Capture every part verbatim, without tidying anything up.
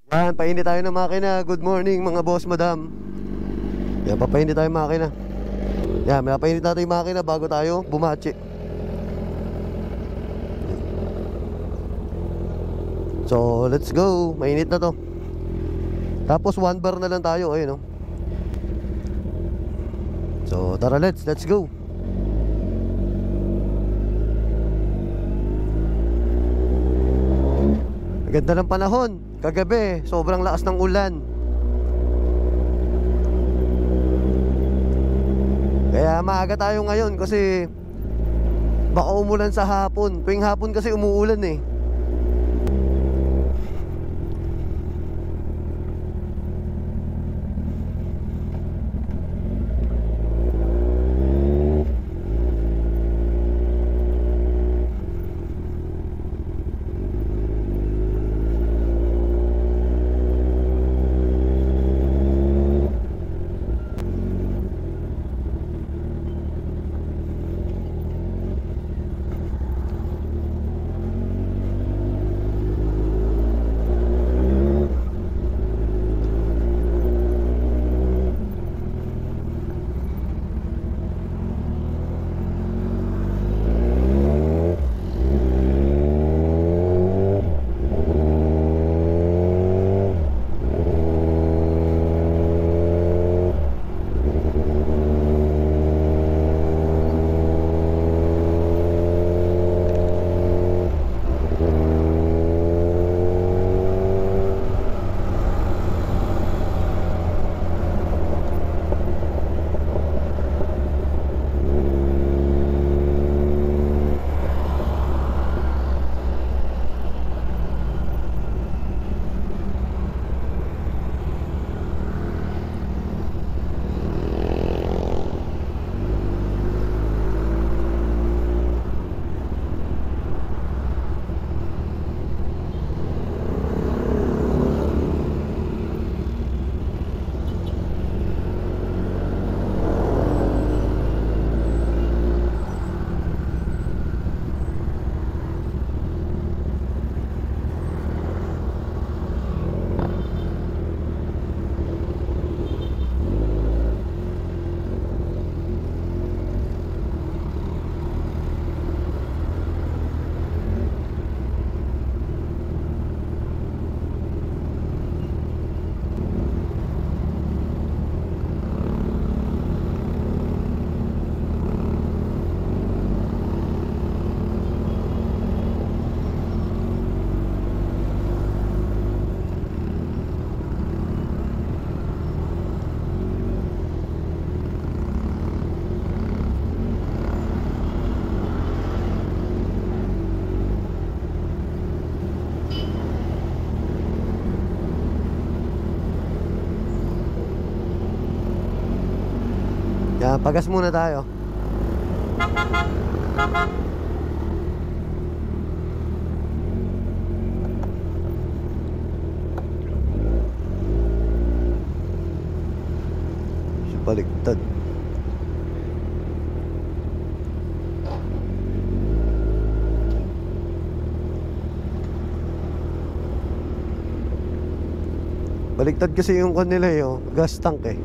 Yan, painit tayo ng makina. Good morning mga boss, madam. Yan, papainit tayo ng makina. Yan, mapainit natin yung makina bago tayo bumachi. So, let's go. Mainit na to. Tapos one bar na lang tayo, ayun, no? So, tara, let's, let's go. Ganda ng panahon. Kagabi, sobrang lakas ng ulan. Kaya maaga tayo ngayon kasi baka umulan sa hapon. Tuwing hapon kasi umuulan eh. Yan, pagas muna tayo. Baliktad. Baliktad kasi yung kanila eh, oh. Gas tank eh.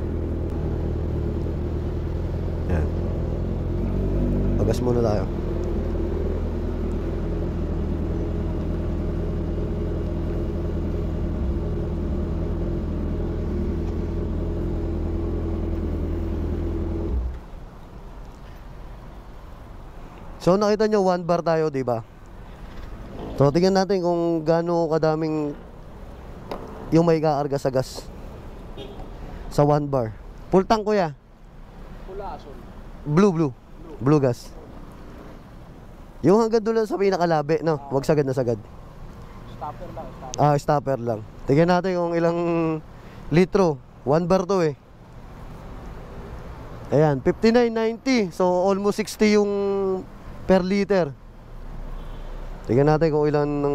Yan. Pagas muna tayo. So nakita nyo one bar tayo, di ba? So tingnan natin kung gaano kadaming yung may kakarga sa gas sa one bar. Full tank kuya. Pula, asul. Blue, blue. Blue gas. Yung hanggang doon lang sa pinakalabi, no? Huwag sagad na sagad. Stopper lang, stopper. Ah, stopper lang. Tingnan natin kung ilang litro. One bar to eh. Ayan, fifty-nine ninety. So almost sixty yung per liter. Tingnan natin kung ilan ng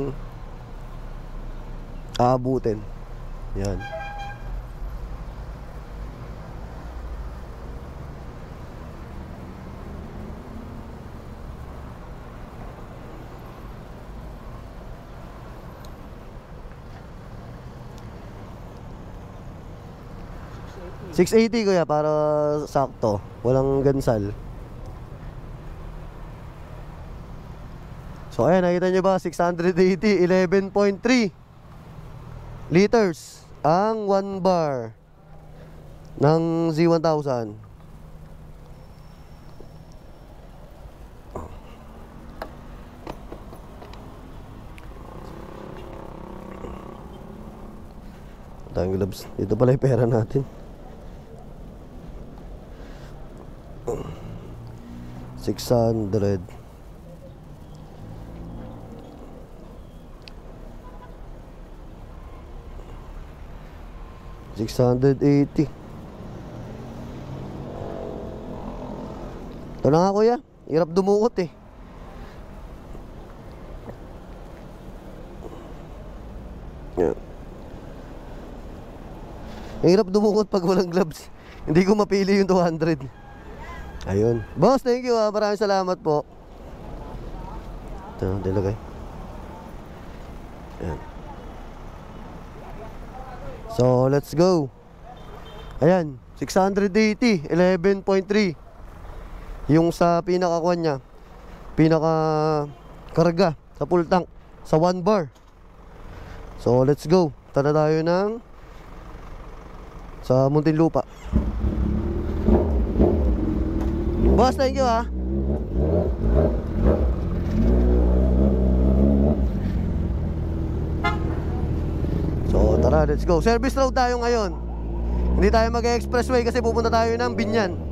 aabutin. Yan. six eighty kuya para sakto. Walang gansal. So ayan, nakita nyo ba? six eighty, eleven point three liters ang one bar ng Z one thousand. Tayong gloves. Dito pala yung pera natin. six hundred. six eighty. Ito na nga kuya. Hirap dumukot eh. Yeah. Hirap dumukot pag walang gloves. Hindi ko mapili yung two hundred. Ayun. Boss, thank you ah. Maraming salamat po. Ito, dilagay. Ayan. So, let's go. Ayan, six eighty, eleven point three. Yung sa pinaka-kuan niya, pinaka-karga sa full tank, sa one bar. So, let's go. Tara tayo ng sa Muntinlupa. Boss, thank you ha. So tara, let's go. Service road tayo ngayon. Hindi tayo mag-expressway kasi pupunta tayo ng Binyan.